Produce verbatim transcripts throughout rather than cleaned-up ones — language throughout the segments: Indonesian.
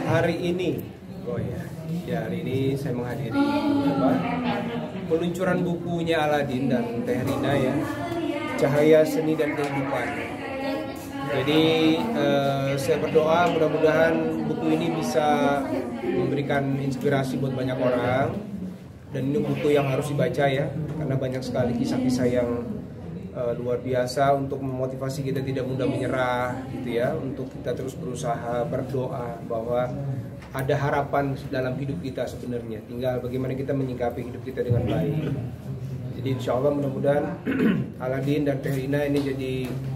hari ini, oh ya, ya hari ini saya menghadiri apa, peluncuran bukunya Aladin dan Teh Rina ya, Cahaya Seni dan Kehidupan. Jadi eh, saya berdoa mudah-mudahan buku ini bisa memberikan inspirasi buat banyak orang, dan ini buku yang harus dibaca ya, karena banyak sekali kisah-kisah yang Uh, luar biasa untuk memotivasi kita tidak mudah menyerah gitu ya, untuk kita terus berusaha berdoa bahwa ada harapan dalam hidup kita sebenarnya, tinggal bagaimana kita menyikapi hidup kita dengan baik. Jadi insya Allah mudah-mudahan Aladin dan Teh Rina ini jadi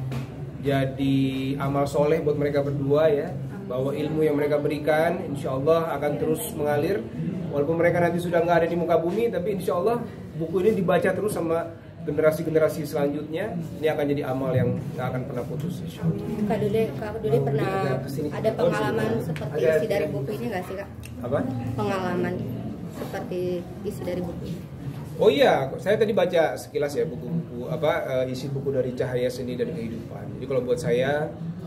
jadi amal soleh buat mereka berdua ya, bahwa ilmu yang mereka berikan insya Allah akan terus mengalir walaupun mereka nanti sudah nggak ada di muka bumi, tapi insya Allah buku ini dibaca terus sama generasi-generasi selanjutnya, ini akan jadi amal yang nggak akan pernah putus. Kak Dude, Kak Dude oh, pernah ada pengalaman oh, seperti ada, isi dari buku ini nggak sih Kak? Apa? Pengalaman seperti isi dari buku ini. Oh iya, saya tadi baca sekilas ya buku-buku apa isi buku dari Cahaya Seni dan Kehidupan. Jadi kalau buat saya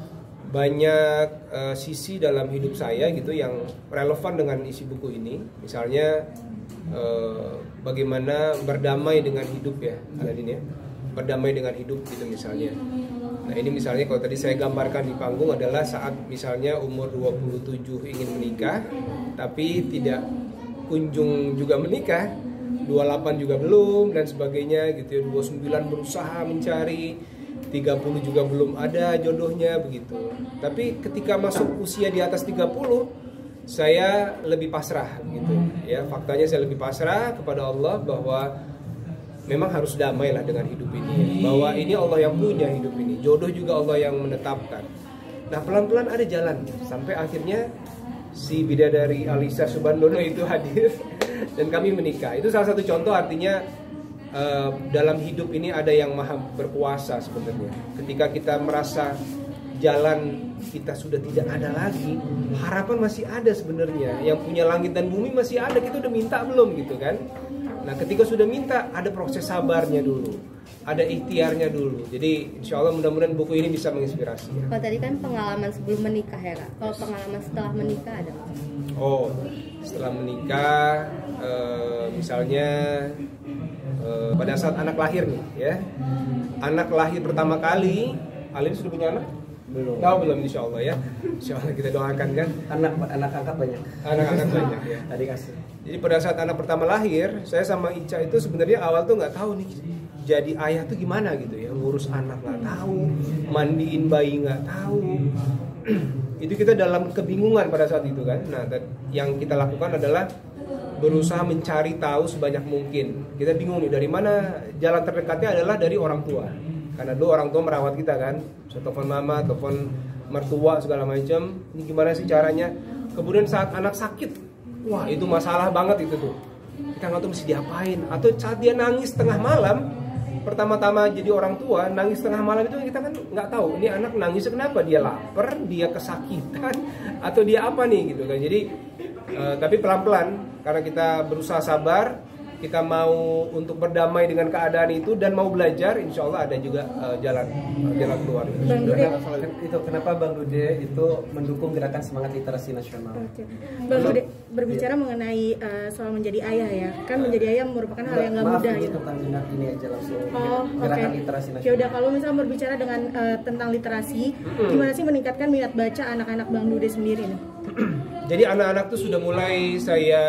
banyak uh, sisi dalam hidup saya gitu yang relevan dengan isi buku ini. Misalnya uh, bagaimana berdamai dengan hidup ya, Aladin ya, berdamai dengan hidup gitu misalnya. Nah ini misalnya kalau tadi saya gambarkan di panggung adalah saat misalnya umur dua puluh tujuh ingin menikah tapi tidak kunjung juga menikah, dua puluh delapan juga belum dan sebagainya gitu ya, dua puluh sembilan berusaha mencari, tiga puluh juga belum ada jodohnya begitu. Tapi ketika masuk usia di atas tiga puluh saya lebih pasrah gitu ya, faktanya saya lebih pasrah kepada Allah bahwa memang harus damai lah dengan hidup ini, bahwa ini Allah yang punya hidup ini, jodoh juga Allah yang menetapkan. Nah pelan-pelan ada jalan sampai akhirnya si bidadari Alisa Subandono itu hadir dan kami menikah. Itu salah satu contoh, artinya uh, dalam hidup ini ada yang maha berkuasa sebenarnya. Ketika kita merasa jalan kita sudah tidak ada lagi, harapan masih ada sebenarnya. Yang punya langit dan bumi masih ada, kita udah minta belum gitu kan. Nah ketika sudah minta ada proses sabarnya dulu, ada ikhtiarnya dulu. Jadi insya Allah mudah-mudahan buku ini bisa menginspirasi ya. Kalau tadi kan pengalaman sebelum menikah ya Kak, kalau pengalaman setelah menikah ada? Oh setelah menikah uh, misalnya uh, pada saat anak lahir nih ya, anak lahir pertama kali, Alin sudah punya anak? Belum. Tahu belum insya Allah ya. Insya Allah kita doakan kan. Anak anak angkat banyak. Anak angkat banyak ya. Tadi kasih. Jadi pada saat anak pertama lahir, saya sama Ica itu sebenarnya awal tuh nggak tahu nih jadi ayah tuh gimana gitu ya, ngurus anak nggak tahu, mandiin bayi nggak tahu. Itu kita dalam kebingungan pada saat itu kan. Nah, yang kita lakukan adalah berusaha mencari tahu sebanyak mungkin. Kita bingung nih dari mana, jalan terdekatnya adalah dari orang tua. Karena dulu orang tua merawat kita kan, saya telepon mama, telepon mertua segala macam. Ini gimana sih caranya? Kemudian saat anak sakit, wah itu masalah banget itu tuh. Kita nggak tahu mesti diapain. Atau saat dia nangis tengah malam, pertama-tama jadi orang tua nangis tengah malam itu kita kan nggak tahu. Ini anak nangis kenapa? Dia lapar, dia kesakitan, atau dia apa nih gitu kan? Jadi uh, tapi pelan-pelan karena kita berusaha sabar. Kita mau untuk berdamai dengan keadaan itu dan mau belajar, insya Allah ada juga uh, jalan uh, jalan keluar. Bang Dude, itu kenapa Bang Dude itu mendukung gerakan semangat literasi nasional? Oke. Bang Dude berbicara mengenai uh, soal menjadi ayah ya, kan menjadi ayah merupakan hal yang nggak mudah gitu. Tentang ini aja langsung. Oh, gerakan okay. literasi nasional. Ya udah, kalau misalnya berbicara dengan uh, tentang literasi, hmm. gimana sih meningkatkan minat baca anak-anak Bang Dude sendiri nih? Jadi anak-anak tuh sudah mulai saya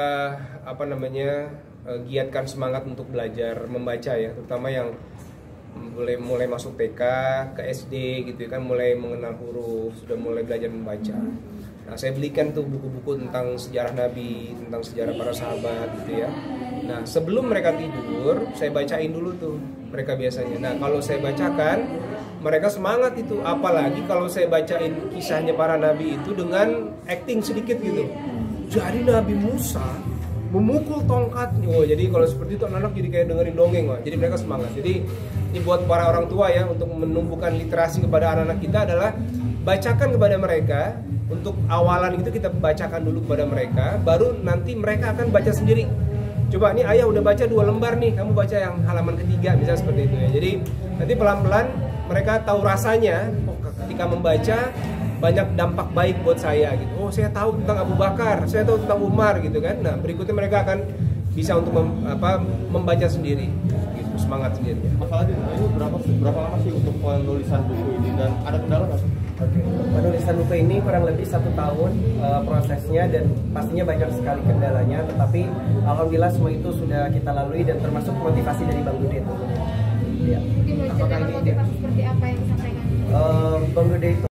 apa namanya giatkan semangat untuk belajar membaca ya, terutama yang mulai mulai masuk T K ke S D gitu kan, mulai mengenal huruf, sudah mulai belajar membaca. Nah saya belikan tuh buku-buku tentang sejarah Nabi, tentang sejarah para sahabat gitu ya. Nah sebelum mereka tidur saya bacain dulu tuh mereka biasanya. Nah kalau saya bacakan mereka semangat itu, apalagi kalau saya bacain kisahnya para nabi itu dengan acting sedikit gitu. Jadi Nabi Musa memukul tongkatnya. Oh, jadi kalau seperti itu anak-anak jadi kayak dengerin dongeng, wah. Jadi mereka semangat. Jadi ini buat para orang tua ya, untuk menumbuhkan literasi kepada anak-anak kita adalah bacakan kepada mereka. Untuk awalan itu kita bacakan dulu kepada mereka, baru nanti mereka akan baca sendiri. Coba nih ayah udah baca dua lembar nih, kamu baca yang halaman ketiga misalnya seperti itu ya. Jadi nanti pelan-pelan mereka tahu rasanya. Oh, ketika membaca banyak dampak baik buat saya gitu. Oh oh saya tahu tentang Abu Bakar, saya tahu tentang Umar gitu kan. Nah berikutnya mereka akan bisa untuk mem, apa, membaca sendiri, gitu, semangat sendiri. Masalahnya ini berapa berapa lama sih untuk penulisan buku ini dan ada kendala nggak sih? Oke, penulisan buku ini kurang lebih satu tahun uh, prosesnya dan pastinya banyak sekali kendalanya, tetapi alhamdulillah semua itu sudah kita lalui dan termasuk motivasi dari Bang Dude itu. Ya. Mungkin boleh ceritakan motivasi seperti apa yang disampaikan? Uh, Bang Dude itu